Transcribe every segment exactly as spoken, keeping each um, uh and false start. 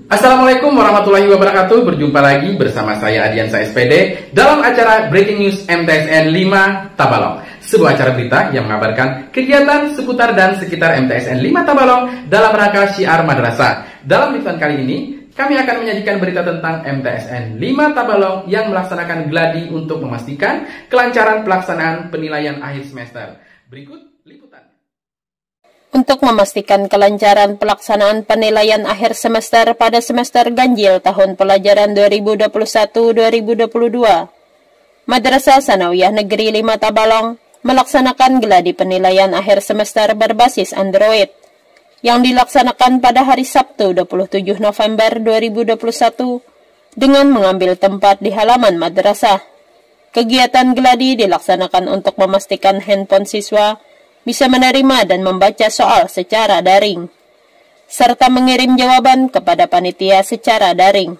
Assalamualaikum warahmatullahi wabarakatuh. Berjumpa lagi bersama saya Adiansa S P D dalam acara Breaking News M T S N lima Tabalong, sebuah acara berita yang mengabarkan kegiatan seputar dan sekitar M T S N lima Tabalong dalam rangka syiar madrasah. Dalam liputan kali ini, kami akan menyajikan berita tentang M T S N lima Tabalong yang melaksanakan gladi untuk memastikan kelancaran pelaksanaan penilaian akhir semester. Berikut liputan. Untuk memastikan kelancaran pelaksanaan penilaian akhir semester pada semester ganjil tahun pelajaran dua ribu dua puluh satu dua ribu dua puluh dua, Madrasah Sanawiyah Negeri lima Tabalong melaksanakan gladi penilaian akhir semester berbasis Android yang dilaksanakan pada hari Sabtu dua puluh tujuh November dua ribu dua puluh satu dengan mengambil tempat di halaman madrasah. Kegiatan gladi dilaksanakan untuk memastikan handphone siswa bisa menerima dan membaca soal secara daring, serta mengirim jawaban kepada panitia secara daring.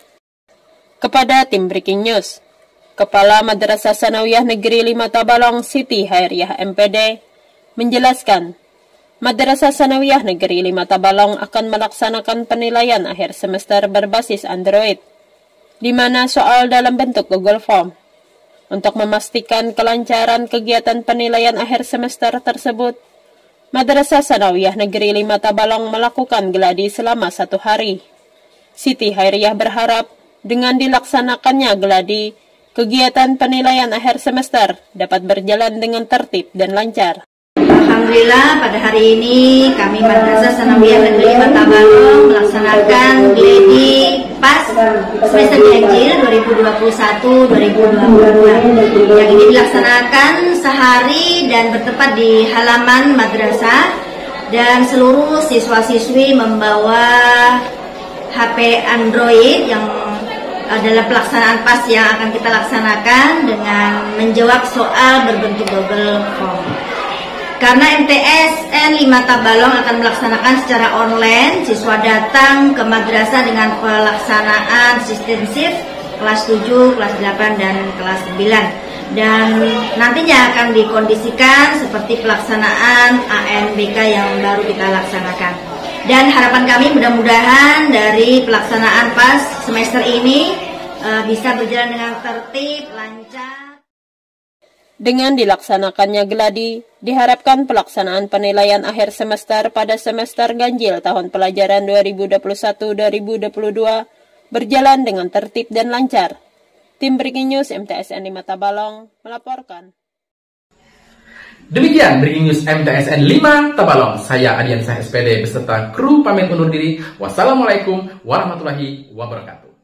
Kepada tim Breaking News, Kepala Madrasah Sanawiyah Negeri lima Tabalong Siti Hairiyah M P D menjelaskan, Madrasah Sanawiyah Negeri lima Tabalong akan melaksanakan penilaian akhir semester berbasis Android, di mana soal dalam bentuk Google Form. Untuk memastikan kelancaran kegiatan penilaian akhir semester tersebut, Madrasah Sanawiyah Negeri lima Tabalong melakukan gladi selama satu hari. Siti Hairiyah berharap dengan dilaksanakannya gladi, kegiatan penilaian akhir semester dapat berjalan dengan tertib dan lancar. Alhamdulillah, pada hari ini kami Madrasah Sanawiyah Negeri lima Tabalong melaksanakan gladi pas semester ganjil dua ribu dua puluh satu dua ribu dua puluh dua. Yang ini dilaksanakan sehari dan bertempat di halaman madrasah, dan seluruh siswa-siswi membawa H P Android yang adalah pelaksanaan pas yang akan kita laksanakan dengan menjawab soal berbentuk Google Form. Karena M T S N lima Tabalong akan melaksanakan secara online, siswa datang ke madrasah dengan pelaksanaan sistem shift kelas tujuh, kelas delapan, dan kelas sembilan. Dan nantinya akan dikondisikan seperti pelaksanaan A N B K yang baru kita laksanakan. Dan harapan kami mudah-mudahan dari pelaksanaan pas semester ini uh, bisa berjalan dengan tertib, lancar. Dengan dilaksanakannya gladi, diharapkan pelaksanaan penilaian akhir semester pada semester ganjil tahun pelajaran dua ribu dua puluh satu dua ribu dua puluh dua berjalan dengan tertib dan lancar. Tim Breaking News M T S N lima Tabalong melaporkan. Demikian Breaking News M T S N lima Tabalong. Saya Adiansa S P D beserta kru pamit undur diri. Wassalamualaikum warahmatullahi wabarakatuh.